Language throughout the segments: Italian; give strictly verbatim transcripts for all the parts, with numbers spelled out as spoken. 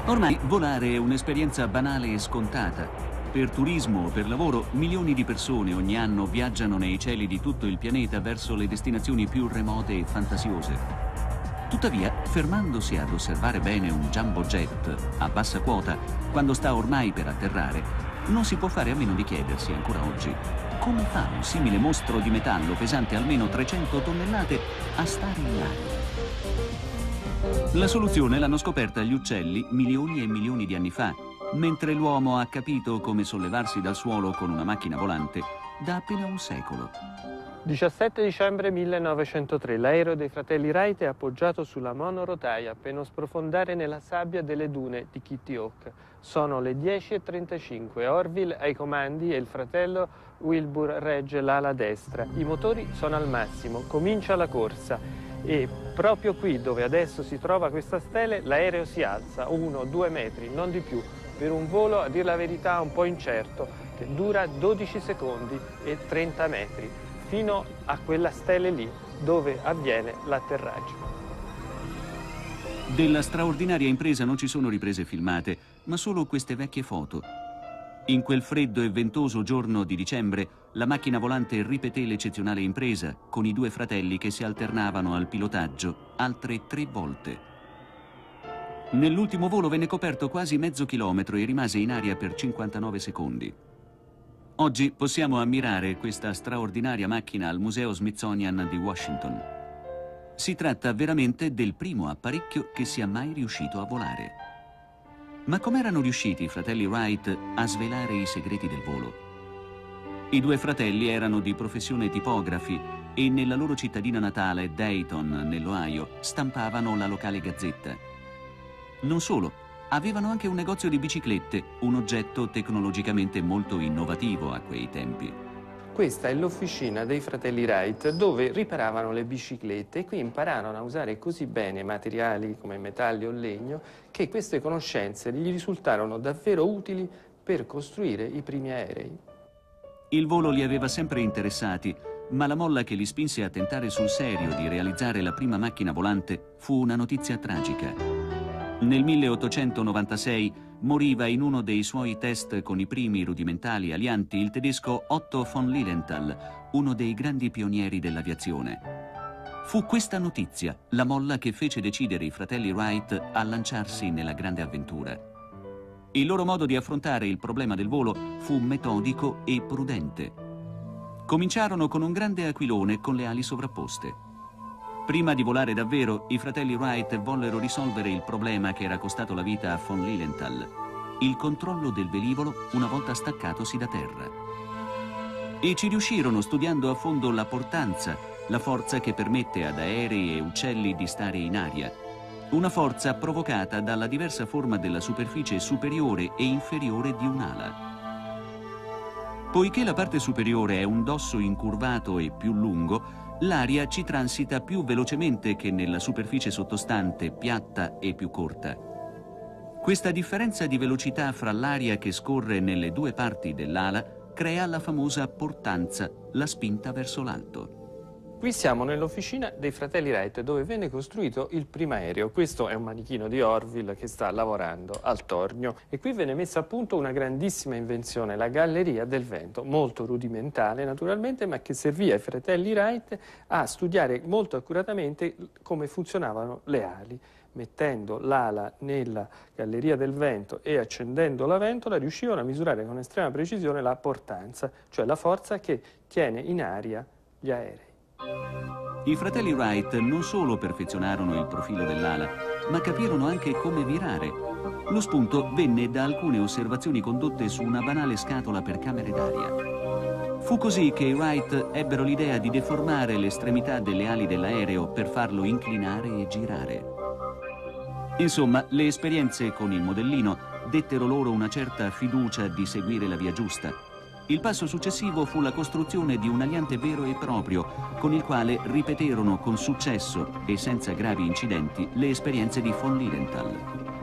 Ormai volare è un'esperienza banale e scontata. Per turismo o per lavoro, milioni di persone ogni anno viaggiano nei cieli di tutto il pianeta verso le destinazioni più remote e fantasiose. Tuttavia, fermandosi ad osservare bene un jumbo jet a bassa quota, quando sta ormai per atterrare, non si può fare a meno di chiedersi ancora oggi come fa un simile mostro di metallo pesante almeno trecento tonnellate a stare in aria. La soluzione l'hanno scoperta gli uccelli milioni e milioni di anni fa, mentre l'uomo ha capito come sollevarsi dal suolo con una macchina volante da appena un secolo. diciassette dicembre millenovecentotre, l'aereo dei fratelli Wright è appoggiato sulla monorotaia per non sprofondare nella sabbia delle dune di Kitty Hawk. Sono le dieci e trentacinque, Orville ai comandi e il fratello Wilbur regge l'ala destra. I motori sono al massimo, comincia la corsa. E proprio qui, dove adesso si trova questa stele, l'aereo si alza uno o due metri, non di più, per un volo, a dir la verità, un po' incerto, che dura dodici secondi e trenta metri, fino a quella stele lì, dove avviene l'atterraggio. Della straordinaria impresa non ci sono riprese filmate, ma solo queste vecchie foto. In quel freddo e ventoso giorno di dicembre, la macchina volante ripeté l'eccezionale impresa, con i due fratelli che si alternavano al pilotaggio altre tre volte. Nell'ultimo volo venne coperto quasi mezzo chilometro e rimase in aria per cinquantanove secondi. Oggi possiamo ammirare questa straordinaria macchina al Museo Smithsonian di Washington. Si tratta veramente del primo apparecchio che sia mai riuscito a volare. Ma com'erano riusciti i fratelli Wright a svelare i segreti del volo? I due fratelli erano di professione tipografi e nella loro cittadina natale, Dayton, nell'Ohio, stampavano la locale gazzetta. Non solo, avevano anche un negozio di biciclette, un oggetto tecnologicamente molto innovativo a quei tempi. Questa è l'officina dei fratelli Wright, dove riparavano le biciclette, e qui impararono a usare così bene materiali come metalli o legno che queste conoscenze gli risultarono davvero utili per costruire i primi aerei. Il volo li aveva sempre interessati, ma la molla che li spinse a tentare sul serio di realizzare la prima macchina volante fu una notizia tragica. Nel milleottocentonovantasei moriva in uno dei suoi test con i primi rudimentali alianti il tedesco Otto von Lilienthal, uno dei grandi pionieri dell'aviazione. Fu questa notizia la molla che fece decidere i fratelli Wright a lanciarsi nella grande avventura. Il loro modo di affrontare il problema del volo fu metodico e prudente. Cominciarono con un grande aquilone con le ali sovrapposte. Prima di volare davvero, i fratelli Wright vollero risolvere il problema che era costato la vita a von Lilienthal: il controllo del velivolo una volta staccatosi da terra. E ci riuscirono studiando a fondo la portanza, la forza che permette ad aerei e uccelli di stare in aria. Una forza provocata dalla diversa forma della superficie superiore e inferiore di un'ala. Poiché la parte superiore è un dosso incurvato e più lungo, l'aria ci transita più velocemente che nella superficie sottostante, piatta e più corta. Questa differenza di velocità fra l'aria che scorre nelle due parti dell'ala crea la famosa portanza, la spinta verso l'alto. Qui siamo nell'officina dei fratelli Wright, dove venne costruito il primo aereo. Questo è un manichino di Orville che sta lavorando al tornio, e qui venne messa a punto una grandissima invenzione, la galleria del vento, molto rudimentale naturalmente, ma che servì ai fratelli Wright a studiare molto accuratamente come funzionavano le ali. Mettendo l'ala nella galleria del vento e accendendo la ventola, riuscivano a misurare con estrema precisione la portanza, cioè la forza che tiene in aria gli aerei. I fratelli Wright non solo perfezionarono il profilo dell'ala, ma capirono anche come virare. Lo spunto venne da alcune osservazioni condotte su una banale scatola per camere d'aria. Fu così che i Wright ebbero l'idea di deformare l'estremità delle ali dell'aereo per farlo inclinare e girare. Insomma, le esperienze con il modellino dettero loro una certa fiducia di seguire la via giusta. Il passo successivo fu la costruzione di un aliante vero e proprio, con il quale ripeterono con successo e senza gravi incidenti le esperienze di von Lilienthal.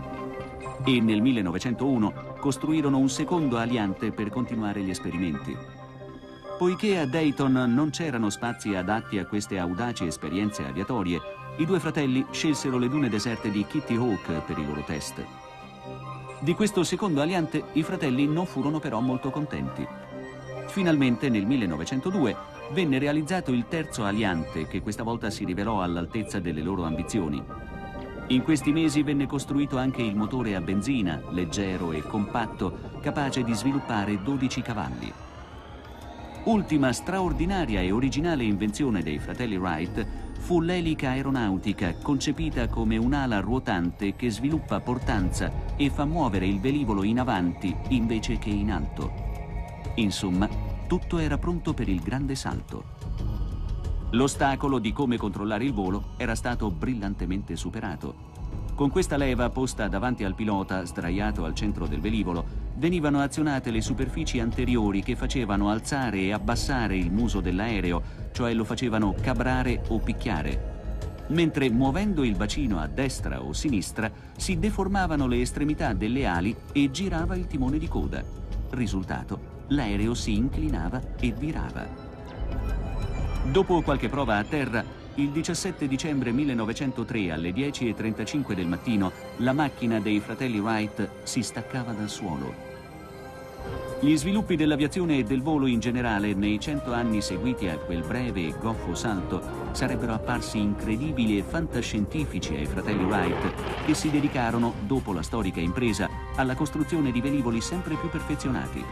E nel millenovecentouno costruirono un secondo aliante per continuare gli esperimenti. Poiché a Dayton non c'erano spazi adatti a queste audaci esperienze aviatorie, i due fratelli scelsero le dune deserte di Kitty Hawk per i loro test. Di questo secondo aliante i fratelli non furono però molto contenti. Finalmente nel millenovecentodue venne realizzato il terzo aliante, che questa volta si rivelò all'altezza delle loro ambizioni. In questi mesi venne costruito anche il motore a benzina, leggero e compatto, capace di sviluppare dodici cavalli. Ultima straordinaria e originale invenzione dei fratelli Wright fu l'elica aeronautica, concepita come un'ala ruotante che sviluppa portanza e fa muovere il velivolo in avanti invece che in alto. Insomma, tutto era pronto per il grande salto. L'ostacolo di come controllare il volo era stato brillantemente superato. Con questa leva posta davanti al pilota, sdraiato al centro del velivolo, venivano azionate le superfici anteriori che facevano alzare e abbassare il muso dell'aereo, cioè lo facevano cabrare o picchiare. Mentre muovendo il bacino a destra o sinistra si deformavano le estremità delle ali e girava il timone di coda. Risultato, l'aereo si inclinava e virava. Dopo qualche prova a terra, il diciassette dicembre millenovecentotre alle dieci e trentacinque del mattino, la macchina dei fratelli Wright si staccava dal suolo. Gli sviluppi dell'aviazione e del volo in generale nei cento anni seguiti a quel breve e goffo salto sarebbero apparsi incredibili e fantascientifici ai fratelli Wright, che si dedicarono, dopo la storica impresa, alla costruzione di velivoli sempre più perfezionati.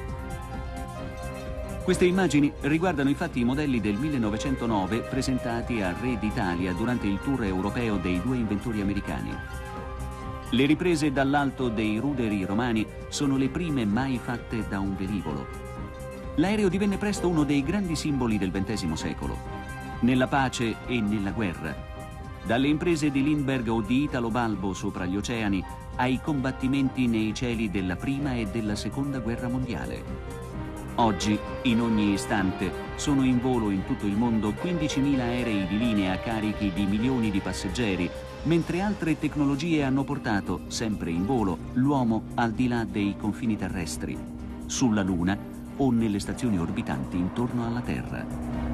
Queste immagini riguardano infatti i modelli del millenovecentonove presentati al Re d'Italia durante il tour europeo dei due inventori americani. Le riprese dall'alto dei ruderi romani sono le prime mai fatte da un velivolo. L'aereo divenne presto uno dei grandi simboli del ventesimo secolo, nella pace e nella guerra. Dalle imprese di Lindbergh o di Italo Balbo sopra gli oceani ai combattimenti nei cieli della Prima e della Seconda Guerra Mondiale. Oggi, in ogni istante, sono in volo in tutto il mondo quindicimila aerei di linea carichi di milioni di passeggeri, mentre altre tecnologie hanno portato, sempre in volo, l'uomo al di là dei confini terrestri, sulla Luna o nelle stazioni orbitanti intorno alla Terra.